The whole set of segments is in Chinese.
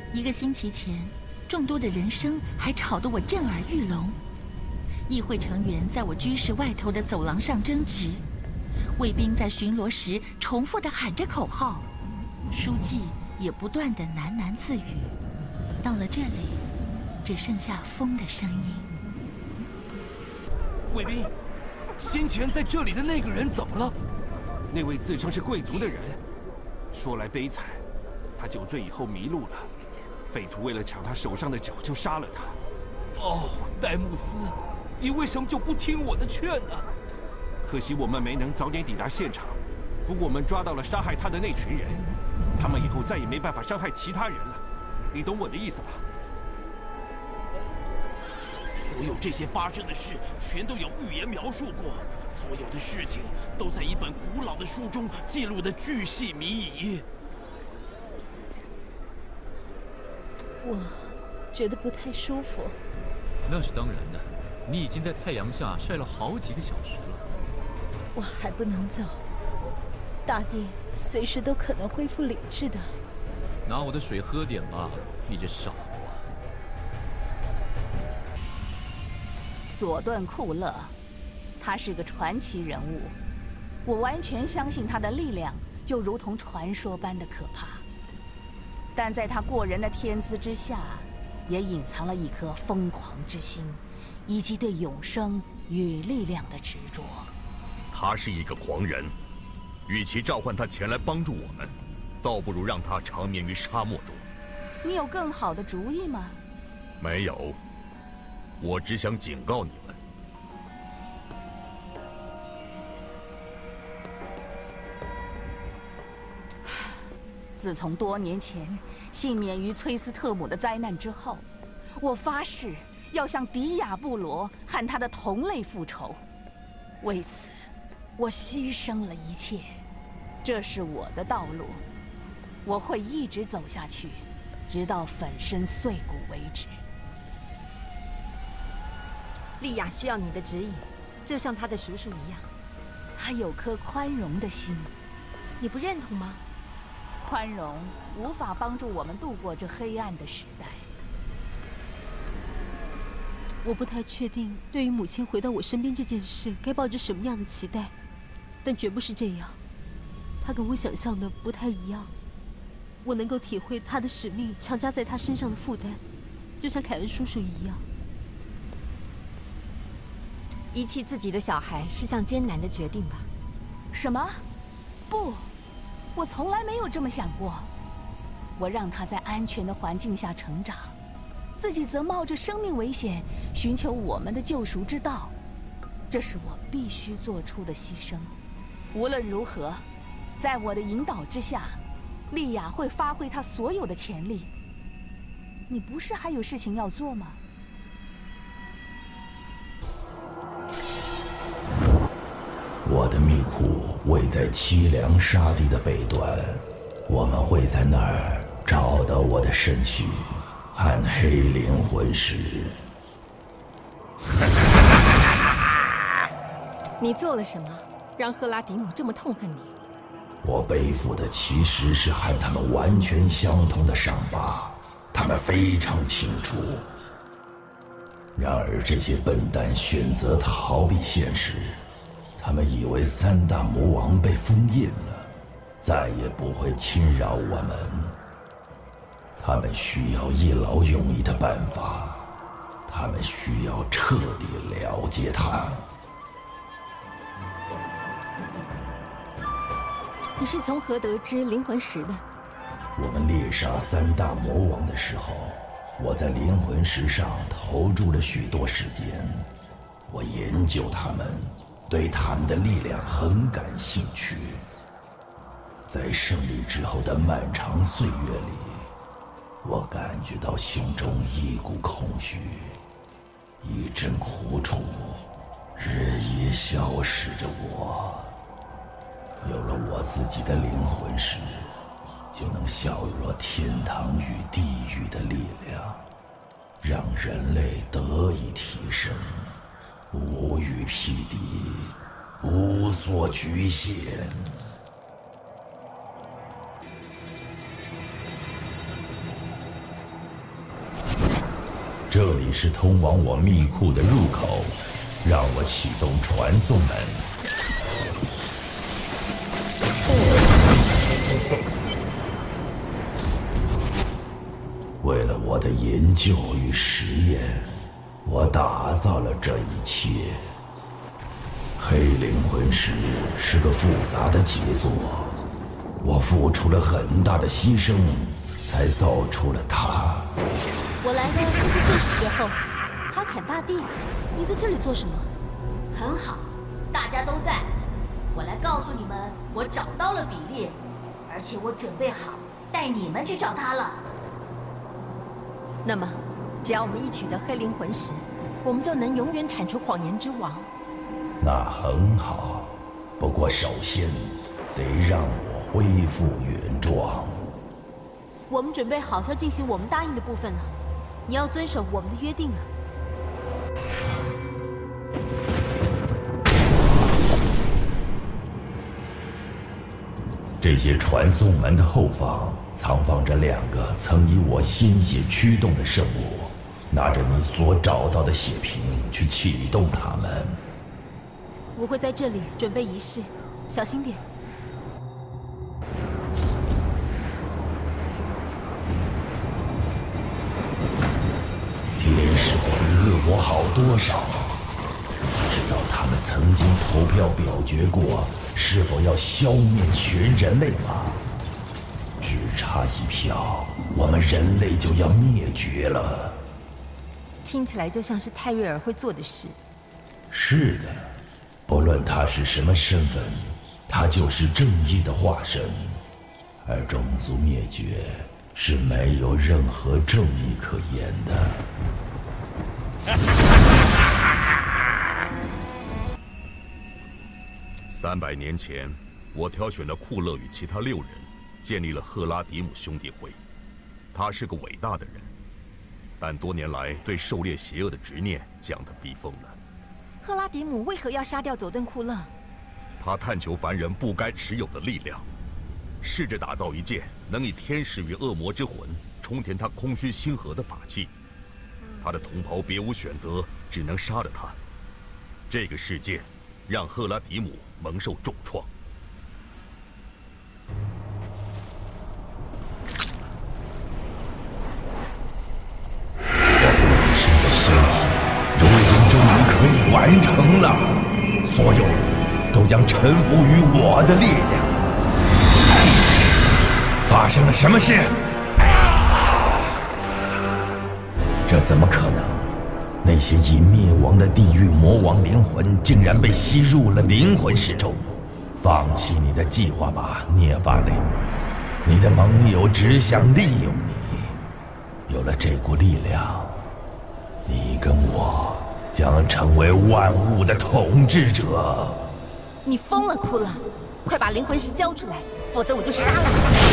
1个星期前，众多的人声还吵得我震耳欲聋。议会成员在我居室外头的走廊上争执，卫兵在巡逻时重复地喊着口号，书记也不断地喃喃自语。到了这里，只剩下风的声音。 卫兵，先前在这里的那个人怎么了？那位自称是贵族的人，说来悲惨，他酒醉以后迷路了，匪徒为了抢他手上的酒，就杀了他。哦，戴姆斯，你为什么就不听我的劝呢？可惜我们没能早点抵达现场。不过我们抓到了杀害他的那群人，他们以后再也没办法伤害其他人了。你懂我的意思吧？ 所有这些发生的事，全都有预言描述过。所有的事情都在一本古老的书中记录得巨细靡遗。 我觉得不太舒服。 那是当然的，你已经在太阳下晒了好几个小时了。 我还不能走，大地随时都可能恢复理智的。 拿我的水喝点吧，你这傻瓜。 佐顿·库勒，他是个传奇人物，我完全相信他的力量就如同传说般的可怕。但在他过人的天资之下，也隐藏了一颗疯狂之心，以及对永生与力量的执着。 他是一个狂人，与其召唤他前来帮助我们，倒不如让他长眠于沙漠中。 你有更好的主意吗？ 没有，我只想警告你们。 自从多年前幸免于崔斯特姆的灾难之后，我发誓要向迪亚布罗和他的同类复仇。为此，我牺牲了一切。这是我的道路，我会一直走下去，直到粉身碎骨为止。 莉亚需要你的指引，就像她的叔叔一样。 他有颗宽容的心， 你不认同吗？ 宽容无法帮助我们度过这黑暗的时代。 我不太确定对于母亲回到我身边这件事该抱着什么样的期待，但绝不是这样。她跟我想象的不太一样。我能够体会她的使命强加在她身上的负担，就像凯恩叔叔一样。 遗弃自己的小孩是项艰难的决定吧？ 什么？不，我从来没有这么想过。我让他在安全的环境下成长，自己则冒着生命危险寻求我们的救赎之道，这是我必须做出的牺牲。无论如何，在我的引导之下，莉亚会发挥她所有的潜力。你不是还有事情要做吗？ 我的秘库位在凄凉沙地的北端，我们会在那儿找到我的身躯和黑灵魂石。 你做了什么，让赫拉迪姆这么痛恨你？ 我背负的其实是和他们完全相同的伤疤，他们非常清楚。然而这些笨蛋选择逃避现实。他们以为三大魔王被封印了，再也不会侵扰我们。他们需要一劳永逸的办法，他们需要彻底了解他。 你是从何得知灵魂石的？ 我们猎杀三大魔王的时候，我在灵魂石上投注了许多时间。我研究他们，对他们的力量很感兴趣。在胜利之后的漫长岁月里，我感觉到心中一股空虚，一阵苦楚日夜消蚀着我。有了我自己的灵魂石，就能削弱天堂与地狱的力量，让人类得以提升，无与匹敌，无所局限。 这里是通往我密库的入口，让我启动传送门。为了我的研究与实验，我打造了这一切。黑灵魂石是个复杂的杰作，我付出了很大的牺牲，才造出了它。 我来的似乎正是时候。哈坎大帝，你在这里做什么？ 很好，大家都在。我来告诉你们，我找到了比利，而且我准备好带你们去找他了。 那么，只要我们一取得黑灵魂石，我们就能永远铲除谎言之王。 那很好，不过首先得让我恢复原状。 我们准备好要进行我们答应的部分了，你要遵守我们的约定啊！ 这些传送门的后方藏放着2个曾以我鲜血驱动的圣物，拿着你所找到的血瓶去启动它们。 我会在这里准备仪式，小心点。 天使会恶我好多少？不知道他们曾经投票表决过是否要消灭全人类吗？只差一票，我们人类就要灭绝了。 听起来就像是泰瑞尔会做的事。 是的，不论他是什么身份，他就是正义的化身。而种族灭绝是没有任何正义可言的。 300年前，我挑选了库勒与其他6人，建立了赫拉迪姆兄弟会。他是个伟大的人，但多年来对狩猎邪恶的执念降得逼疯了。 赫拉迪姆为何要杀掉佐顿库勒？ 他探求凡人不该持有的力量，试着打造一件能以天使与恶魔之魂充填他空虚星河的法器。他的同袍别无选择，只能杀了他。这个事件让赫拉迪姆蒙受重创。 我本身的鲜血，如今终于可以完成了，所有人都将臣服于我的力量。发生了什么事？这怎么可能？那些已灭亡的地狱魔王灵魂竟然被吸入了灵魂石中。放弃你的计划吧，涅法雷姆。你的盟友只想利用你。有了这股力量，你跟我将成为万物的统治者。 你疯了，库勒！快把灵魂石交出来，否则我就杀了你！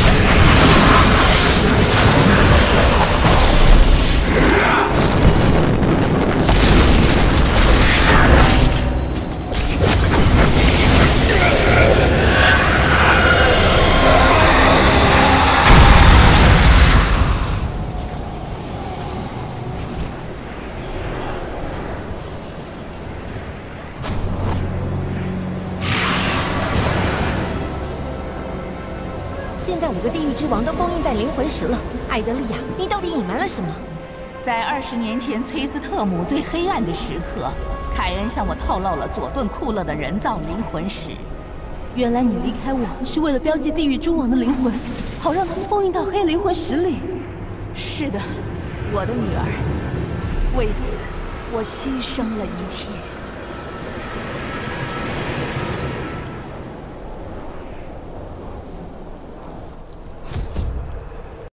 现在5个地狱之王都封印在灵魂石了。艾德利亚，你到底隐瞒了什么？ 在20年前崔斯特姆最黑暗的时刻，凯恩向我透露了佐顿库勒的人造灵魂石。 原来你离开我是为了标记地狱诸王的灵魂，好让他们封印到黑灵魂石里。 是的，我的女儿。为此，我牺牲了一切。